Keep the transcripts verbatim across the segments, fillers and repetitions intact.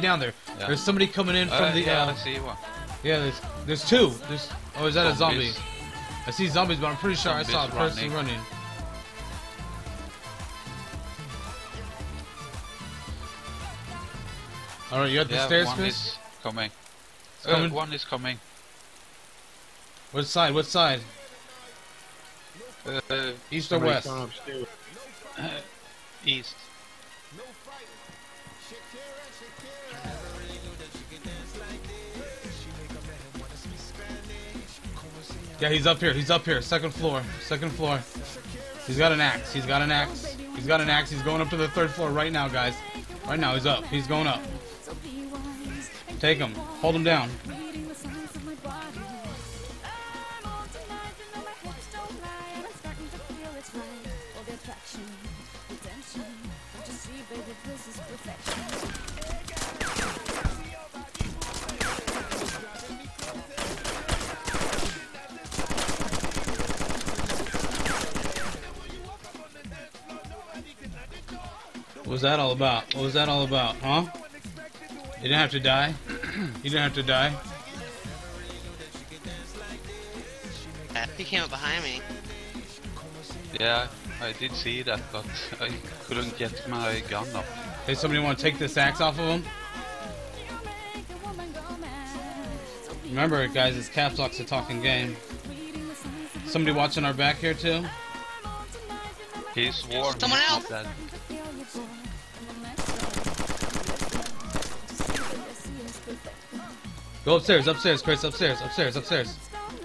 down there. Yeah. There's somebody coming in from Uh, the. yeah, Uh, I see one. yeah, there's there's two. There's oh, is that a zombie? Zombies. I see zombies, but I'm pretty sure Zombies I saw a person running. running. All right, you at the Yeah, stairs, one Chris? is coming. It's Uh, coming. one is coming. What side? What side? Uh, East or Somebody's west? going upstairs. east. Yeah, he's up here. He's up here. Second floor. Second floor. He's got an axe. He's got an axe. He's got an axe. He's going up to the third floor right now, guys. Right now, he's up. He's going up. Take him. Hold him down. What was that all about? What was that all about, huh? You didn't have to die? You didn't have to die? He came up behind me. Yeah, I did see that, but I couldn't get my gun up. Hey, somebody want to take this axe off of him? Remember, guys, it's Caps Lock's a talking game. Somebody watching our back here, too? He's warm. Someone he's else? not dead. Go upstairs, upstairs, Chris, upstairs, upstairs, upstairs.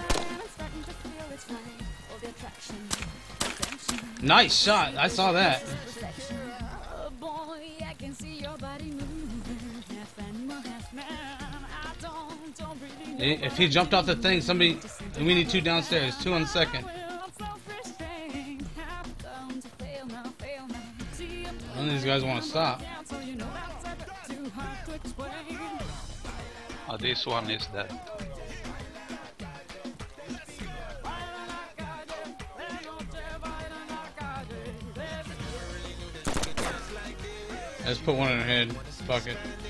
Nice shot. I saw that. If he jumped off the thing, somebody... We need two downstairs. Two on the second. None of these guys want to stop. Oh, this one is dead. I just put one in her head. Fuck it.